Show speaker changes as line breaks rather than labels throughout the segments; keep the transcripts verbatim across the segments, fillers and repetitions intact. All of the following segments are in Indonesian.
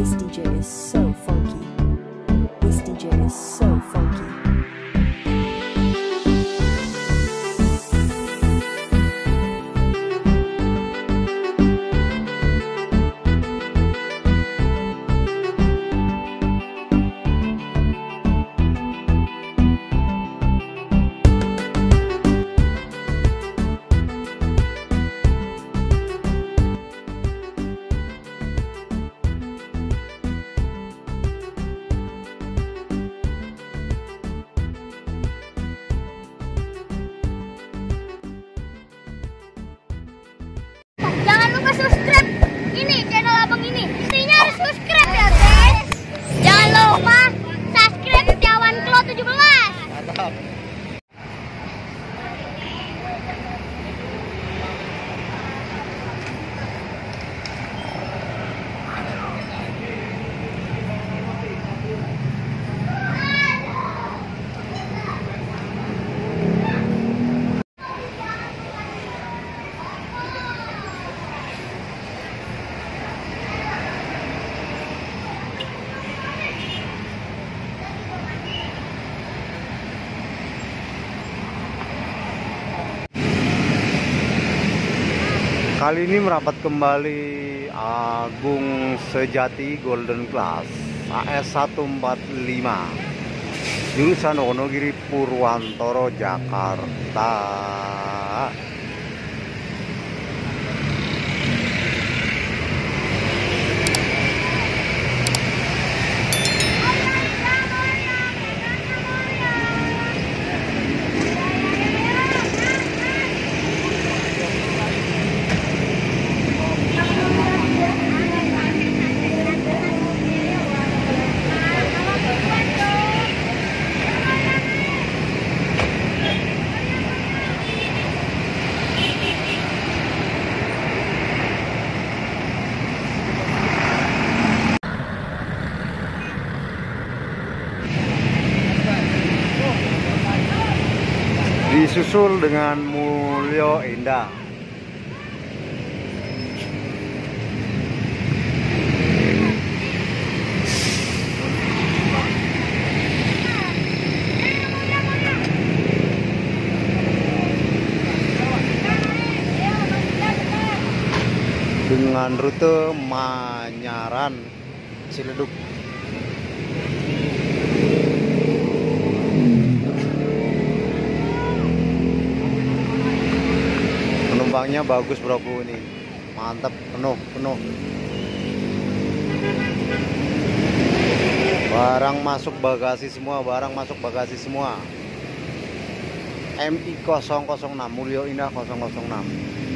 This D J is so funky. This D J is so funky.
Jangan lupa subscribe ini channel abang ini. Intinya harus subscribe ya guys. Jangan lupa subscribe Tiawan Klo tujuh belas.
Mantap. Kali ini merapat kembali Agung Sejati Golden Class A S seratus empat puluh lima jurusan Wonogiri Purwantoro Jakarta. Disusul dengan Mulyo Indah. Dengan rute Manyaran Ciledug. Penumpangnya bagus bro ini, mantap, penuh penuh. Barang masuk bagasi semua, barang masuk bagasi semua. M I nol nol enam Mulyo Indah nol nol enam.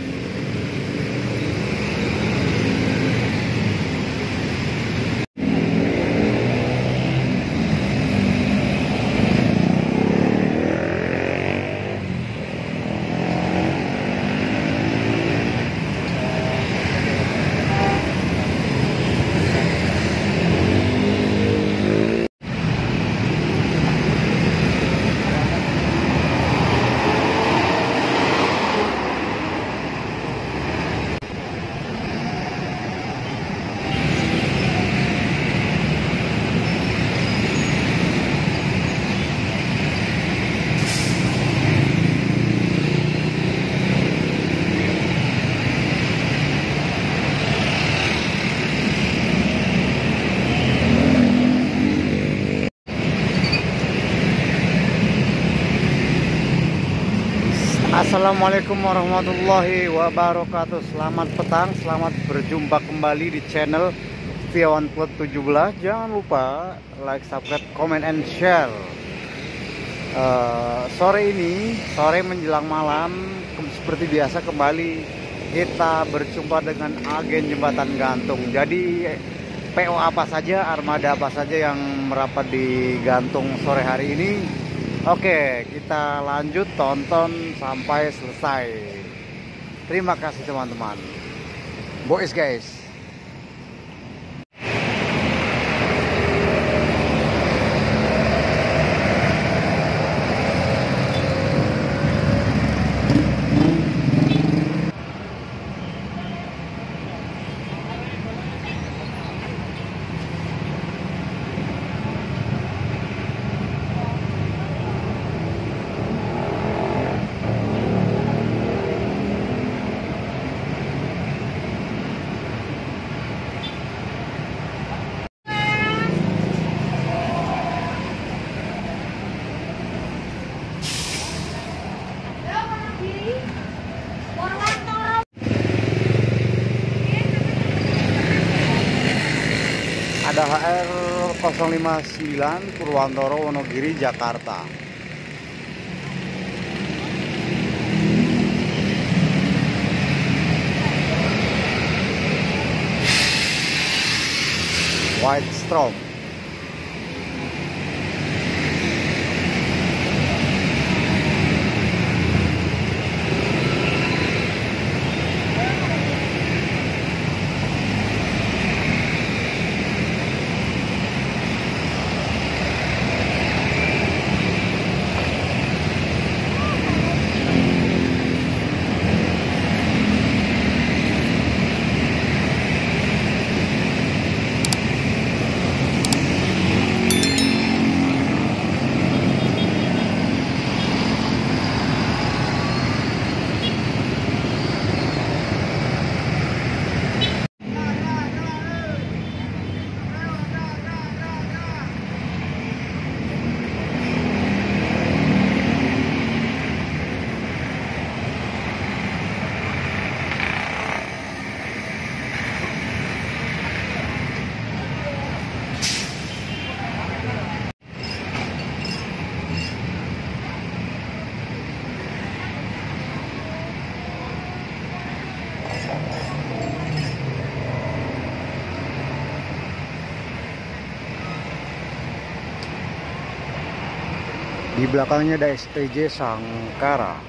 Assalamualaikum warahmatullahi wabarakatuh. Selamat petang, selamat berjumpa kembali di channel Tiawan Klo tujuh belas. Jangan lupa like, subscribe, comment, and share. uh, Sore ini, sore menjelang malam, seperti biasa kembali kita berjumpa dengan agen jembatan gantung. Jadi P O apa saja, armada apa saja yang merapat di gantung sore hari ini. Oke, kita lanjut tonton sampai selesai. Terima kasih teman-teman. Boys guys. Armada H R nol lima sembilan Purwantoro Wonogiri Jakarta. White Storm. Di belakangnya ada S T J Sangkara.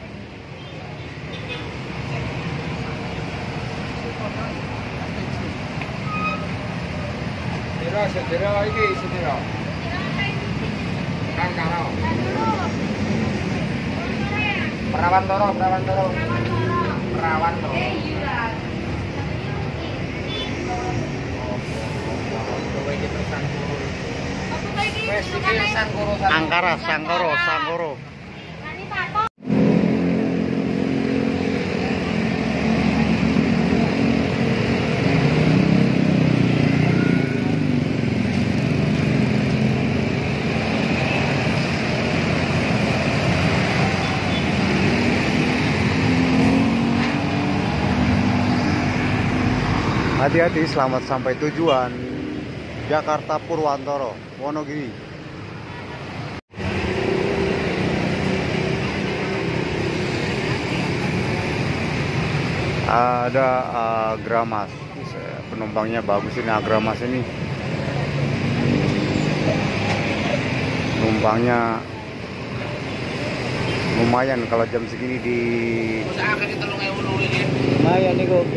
Sedera, sedera ini, sedera. Sangkara. Perawan Toro, Perawan Toro. Perawan Toro.
Angkara, Sangkoro, Sangkoro. Hati-hati, selamat sampai tujuan. Jakarta Purwantoro, Wonogiri. Ada uh, Gramas, penumpangnya bagus ini. Agramas ini penumpangnya lumayan kalau jam segini di lumayan nih kok.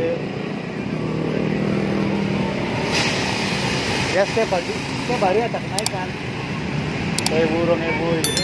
Ya setiap pagi, setiap hari ada kenaikan. Kayak burung ibu gitu.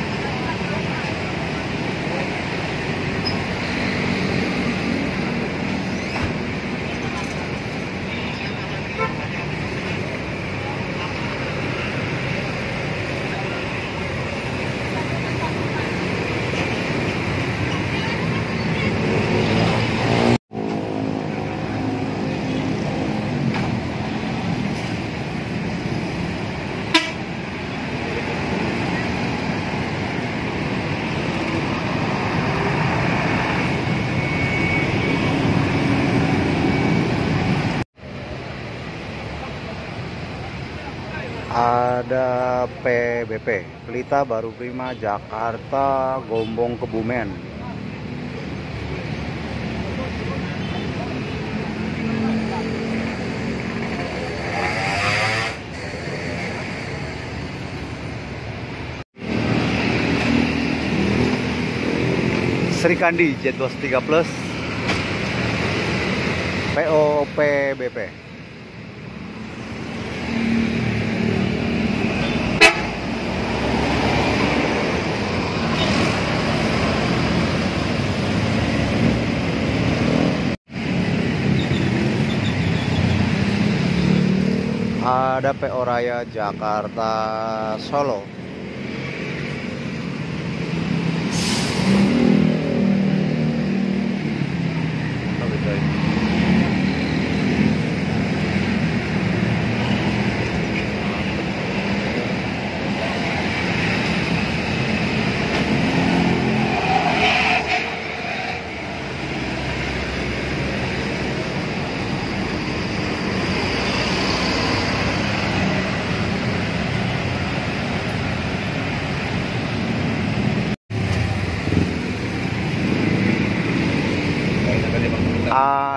Ada P B P, Pelita Baru Prima Jakarta Gombong Kebumen. Sri Kandi Jet dua tiga plus P O P B P. Ada P O Raya Jakarta Solo.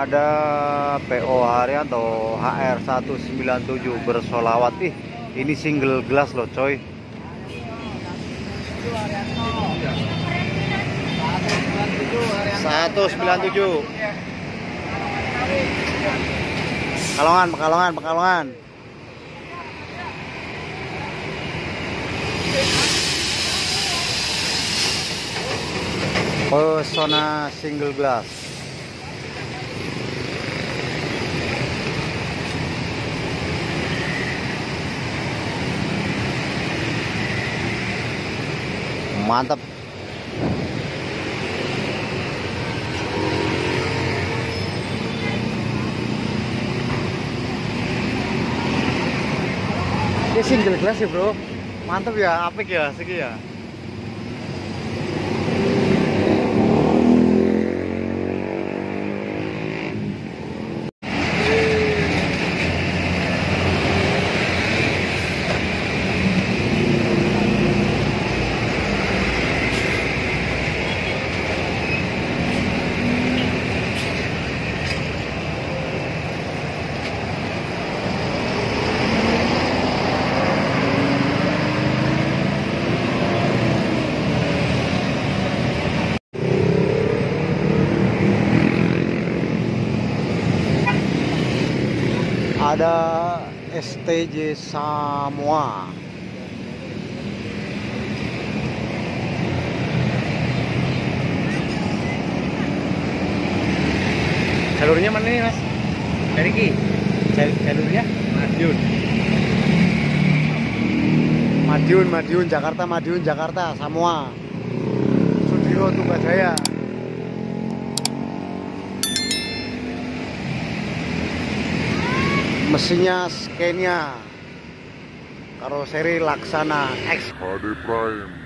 Ada P O Haryanto H R seratus sembilan puluh tujuh bersolawat. Ih, ini single glass loh coy. seratus sembilan puluh tujuh. Pekalongan, Pekalongan, Pekalongan. Pesona single glass. Mantap. Ini single glass ya bro. Mantap ya, apik ya, segi ya. Ada S T J Samoa. Jalurnya mana nih mas? Dari Ki. Jalurnya? Madiun. Madiun, Madiun, Jakarta, Madiun, Jakarta, Samoa. Sudiho Tugajaya. Mesinnya Scania, karoseri Laksana X.
H D Prime.